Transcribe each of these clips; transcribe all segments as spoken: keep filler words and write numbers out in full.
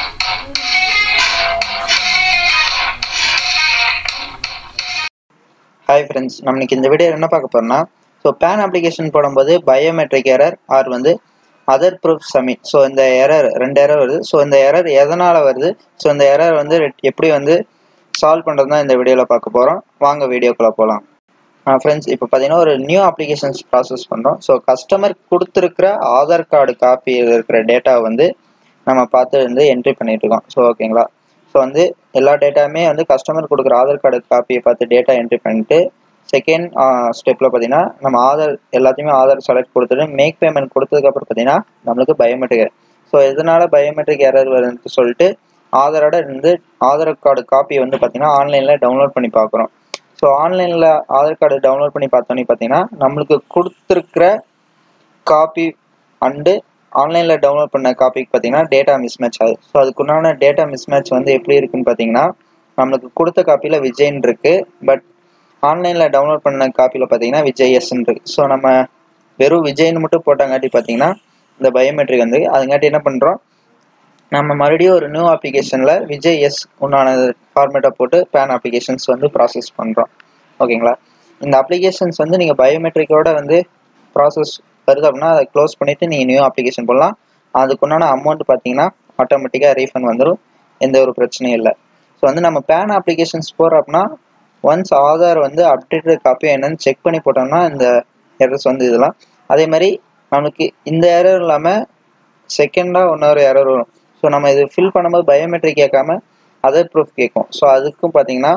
Hi friends, நம்ம இன்னைக்கு இந்த வீடியோல என்ன பார்க்க போறோம்னா சோ PAN application போடும்போது biometric error or வந்து other proof submit சோ இந்த error ரெண்டு error வருது சோ இந்த error எதனால வருது சோ இந்த error வந்து எப்படி வந்து சால்வ் பண்றதுன்னா இந்த வீடியோல பார்க்க போறோம் வாங்க வீடியோக்குள்ள போலாம் friends இப்போ பாத்தீங்கன்னா ஒரு நியூ applications process பண்றோம் சோ கஸ்டமர் கொடுத்திருக்கிற ஆதார் கார்டு காப்பியில இருக்கிற டேட்டா வந்து நம்ம பார்த்து வந்து என்ட்ரி பண்ணிட்டு இருக்கோம் சோ ஓகேங்களா சோ வந்து எல்லா டேட்டாமே வந்து கஸ்டமர் கொடுக்குற ஆதார் கார்டு காப்பியை பார்த்து டேட்டா என்ட்ரி பண்ணிட்டு செகண்ட் ஸ்டெப்ல பாத்தீங்கன்னா நம்ம ஆதார் எல்லாத்தையுமே ஆதார் செலக்ட் கொடுத்துட்டு மேக் பேமெண்ட் கொடுத்ததுக்கு அப்புறம் பாத்தீங்கன்னா நமக்கு பயோமெட்ரிக் சோ இதனால பயோமெட்ரிக் எரர் வருதுன்னு சொல்லிட்டு ஆதாரோட இருந்து ஆதார் கார்டு காப்பி வந்து பாத்தீங்கன்னா ஆன்லைன்ல டவுன்லோட் பண்ணி பார்க்குறோம் சோ ஆன்லைன்ல ஆதார் கார்டு டவுன்லோட் பண்ணி பார்த்தோன்னே பாத்தீங்கன்னா நம்மளுக்கு கொடுத்திருக்கிற காப்பி அண்ட் ஆன்லைன்ல டவுன்லோட் பண்ண காப்பிக்கு பாத்தீங்கன்னா டேட்டா மிஸ்மேட்ச் ஆகுது சோ அதுக்குண்டான டேட்டா மிஸ்மேட்ச் வந்து எப்படி இருக்குன்னு பாத்தீங்கன்னா நமக்கு கொடுத்த காப்பில விஜய்ன் இருக்கு பட் ஆன்லைன்ல டவுன்லோட் பண்ண காப்பில பாத்தீங்கன்னா விஜய் எஸ் இருக்கு சோ நம்ம வெறும் விஜய்னு மட்டும் போட்டாங்காட்டி பாத்தீங்கன்னா இந்த பயோமெட்ரிக் வந்து அதுங்காட்டி என்ன பண்றோம் நம்ம மறுபடியும் ஒரு நியூ அப்ளிகேஷன்ல விஜய் எஸ் உண்டான ஃபார்மேட்டை போட்டு PAN அப்ளிகேஷன்ஸ் வந்து ப்ராசஸ் பண்றோம் ஓகேங்களா இந்த அப்ளிகேஷன்ஸ் வந்து நீங்க பயோமெட்ரிக்கோட வந்து ப்ராசஸ் வருது அப்படின்னா அதை க்ளோஸ் பண்ணிட்டு நீங்க நியூ அப்ளிகேஷன் போடலாம் அதுக்குண்டான அமௌண்ட் பாத்தீங்கன்னா ஆட்டோமேட்டிக்கா ரீஃபண்ட் வந்துடும் எந்த ஒரு பிரச்சனையும் இல்லை ஸோ வந்து நம்ம PAN அப்ளிகேஷன்ஸ் போறோம் அப்படின்னா ஒன்ஸ் ஆதார் வந்து அப்டேட்டட் காப்பி என்னன்னு செக் பண்ணி போட்டோம்னா இந்த எரர்ஸ் வந்து இதெல்லாம் அதே மாதிரி நமக்கு இந்த எரர் இல்லாம செகண்டா இன்னொரு எரர் வரும் ஸோ நம்ம இது ஃபில் பண்ணும்போது பயோமெட்ரிக் கேட்காம அதர் ப்ரூஃப் கேட்கும் ஸோ அதுக்கும் பாத்தீங்கன்னா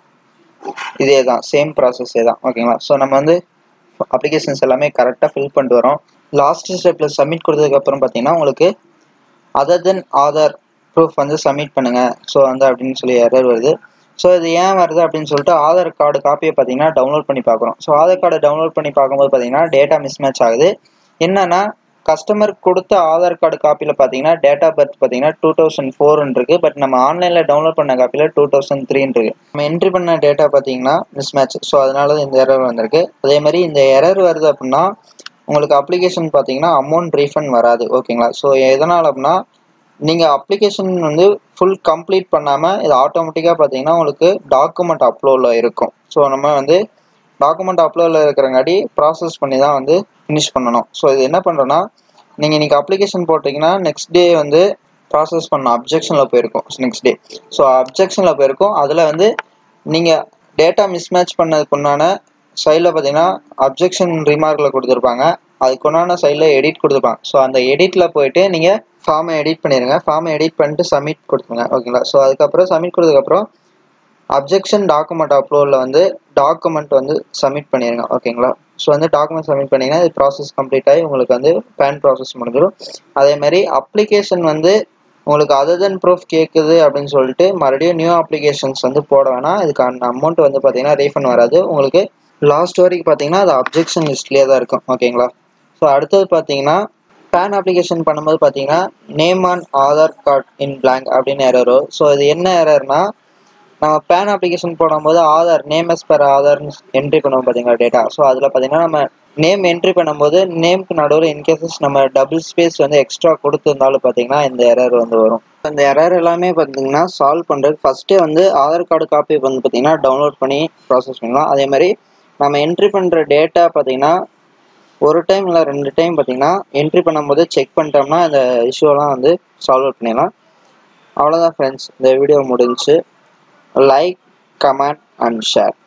இதே தான் சேம் ப்ராசஸே தான் ஓகேங்களா ஸோ நம்ம வந்து அப்ளிகேஷன்ஸ் எல்லாமே கரெக்டாக ஃபில் பண்ணிட்டு வரோம் லாஸ்ட் ஸ்டெப்ல சப்மிட் கொடுத்ததுக்கு அப்புறம் பார்த்தீங்கன்னா உங்களுக்கு அதர் தென் ஆதார் ப்ரூஃப் வந்து சப்மிட் பண்ணுங்க ஸோ வந்து அப்படின்னு சொல்லி எரர் வருது ஸோ இது ஏன் வருது அப்படின்னு சொல்லிட்டு ஆதார் கார்டு காப்பியை பார்த்தீங்கன்னா டவுன்லோட் பண்ணி பார்க்குறோம் ஸோ ஆதார் கார்டை டவுன்லோட் பண்ணி பார்க்கும்போது பார்த்தீங்கன்னா டேட்டா மிஸ்மேட்ச் ஆகுது என்னன்னா கஸ்டமர் கொடுத்த ஆதார் கார்டு காப்பியில் பார்த்தீங்கன்னா டேட் ஆஃப் பர்த் பார்த்தீங்கன்னா டூ தௌசண்ட் ஃபோர்னு இருக்கு பட் நம்ம ஆன்லைனில் டவுன்லோட் பண்ண காப்பியில் டூ தௌசண்ட் த்ரீன்னு இருக்கு நம்ம என்ட்ரி பண்ண டேட்டா பார்த்தீங்கன்னா மிஸ்மேட்ச் ஸோ அதனால இந்த எரர் வந்திருக்கு அதே மாதிரி இந்த எரர் வருது அப்படின்னா உங்களுக்கு அப்ளிகேஷன் பார்த்தீங்கன்னா அமௌண்ட் ரீஃபண்ட் வராது ஓகேங்களா ஸோ எதனால் அப்படின்னா நீங்கள் அப்ளிகேஷன் வந்து ஃபுல் கம்ப்ளீட் பண்ணாமல் இது ஆட்டோமேட்டிக்காக பார்த்தீங்கன்னா உங்களுக்கு டாக்குமெண்ட் அப்லோடில் இருக்கும் ஸோ நம்ம வந்து டாக்குமெண்ட் அப்லோடில் இருக்கிறங்காட்டி ப்ராசஸ் பண்ணி தான் வந்து ஃபினிஷ் பண்ணணும் ஸோ இது என்ன பண்ணுறோன்னா நீங்கள் இன்றைக்கி அப்ளிகேஷன் போட்டிங்கன்னா நெக்ஸ்ட் டே வந்து ப்ராசஸ் பண்ண அப்ஜெக்ஷனில் போயிருக்கும் நெக்ஸ்ட் டே ஸோ அப்ஜெக்ஷனில் போயிருக்கும் அதில் வந்து நீங்கள் டேட்டா மிஸ்மேட்ச் பண்ணதுக்கு உண்டான சைடில் பார்த்தீங்கன்னா அப்ஜெக்ஷன் ரிமார்க்கில் கொடுத்துருப்பாங்க அதுக்கு உண்டான சைடில் எடிட் கொடுத்துருப்பாங்க ஸோ அந்த எடிட்டில் போயிட்டு நீங்கள் ஃபார்மை எடிட் பண்ணிடுங்க ஃபார்மை எடிட் பண்ணிட்டு சப்மிட் கொடுத்துருங்க ஓகேங்களா ஸோ அதுக்கப்புறம் சப்மிட் கொடுத்ததுக்கப்புறம் அப்ஜெக்ஷன் டாக்குமெண்ட் அப்லோடில் வந்து டாக்குமெண்ட் வந்து சப்மிட் பண்ணிடுங்க ஓகேங்களா ஸோ வந்து டாக்குமெண்ட் சப்மிட் பண்ணிங்கன்னா இது ப்ராசஸ் கம்ப்ளீட் ஆகி உங்களுக்கு வந்து PAN ப்ராசஸ் முடிஞ்சிடும் அதே மாதிரி அப்ளிகேஷன் வந்து உங்களுக்கு அதர் தென் ப்ரூஃப் கேட்குது அப்படின்னு சொல்லிட்டு மறுபடியும் நியூ அப்ளிகேஷன்ஸ் வந்து போட வேணாம் இதுக்கான அமௌண்ட் வந்து பார்த்தீங்கன்னா ரீஃபண்ட் வராது உங்களுக்கு லாஸ்ட் வரைக்கும் பார்த்தீங்கன்னா அது அப்ஜெக்ஷன் லிஸ்ட்லேயே தான் இருக்கும் ஓகேங்களா ஸோ அடுத்தது பார்த்தீங்கன்னா PAN அப்ளிகேஷன் பண்ணும்போது பார்த்தீங்கன்னா name on Aadhaar card in blank அப்படின்னு எரர் வரும் ஸோ இது என்ன எரர்னா நம்ம PAN அப்ளிகேஷன் போடும்போது ஆதார் நேம் எஸ் பெர் ஆதார்னு என்ட்ரி பண்ணுவோம் பார்த்தீங்களா டேட்டா ஸோ அதில் பார்த்தீங்கன்னா நம்ம நேம் என்ட்ரி பண்ணும்போது நேம்க்கு நடுவில் இன்கேசஸ் நம்ம டபுள் ஸ்பேஸ் வந்து எக்ஸ்ட்ரா கொடுத்துருந்தாலும் பார்த்தீங்கன்னா இந்த எரர் வந்து வரும் இந்த எரர் எல்லாமே பார்த்தீங்கன்னா சால்வ் பண்ணுறது ஃபர்ஸ்ட்டே வந்து ஆதார் கார்டு காப்பி வந்து பார்த்தீங்கன்னா டவுன்லோட் பண்ணி ப்ராசஸ் பண்ணலாம் அதே மாதிரி நம்ம என்ட்ரி பண்ணுற டேட்டா பார்த்தீங்கன்னா ஒரு டைம் இல்லை ரெண்டு டைம் பார்த்தீங்கன்னா என்ட்ரி பண்ணும்போது செக் பண்ணிட்டோம்னா இந்த இஷ்யூலாம் வந்து சால்வ் பண்ணிடலாம் அவ்வளோதான் ஃப்ரெண்ட்ஸ் இந்த வீடியோ முடிஞ்சு லைக் கமெண்ட் அண்ட் ஷேர்